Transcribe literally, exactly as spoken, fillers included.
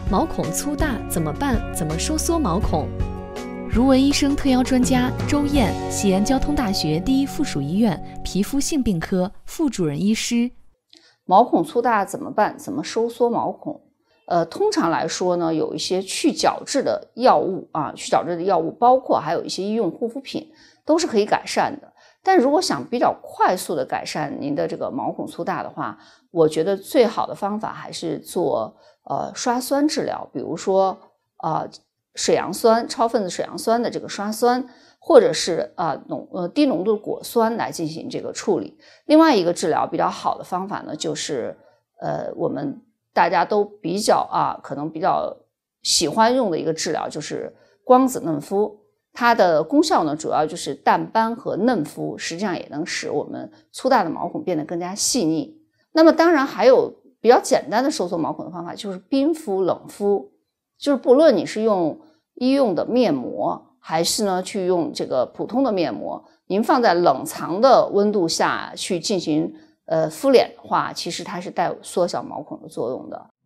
毛孔粗大怎么办？怎么收缩毛孔？如闻医生特邀专家周燕，西安交通大学第一附属医院皮肤性病科副主任医师。 毛孔粗大怎么办？怎么收缩毛孔？呃，通常来说呢，有一些去角质的药物啊，去角质的药物，包括还有一些医用护肤品，都是可以改善的。但如果想比较快速的改善您的这个毛孔粗大的话，我觉得最好的方法还是做呃刷酸治疗，比如说呃水杨酸、超分子水杨酸的这个刷酸，或者是啊浓呃低浓度果酸来进行这个处理。另外一个治疗比较好的方法呢，就是呃我们大家都比较啊可能比较喜欢用的一个治疗，就是光子嫩肤。它的功效呢，主要就是淡斑和嫩肤，实际上也能使我们粗大的毛孔变得更加细腻。那么当然还有比较简单的收缩毛孔的方法，就是冰敷、冷敷，就是不论你是用医用的面膜，还是呢去用这个普通的面膜，您放在冷藏的温度下去进行呃敷脸的话，其实它是带有缩小毛孔的作用的。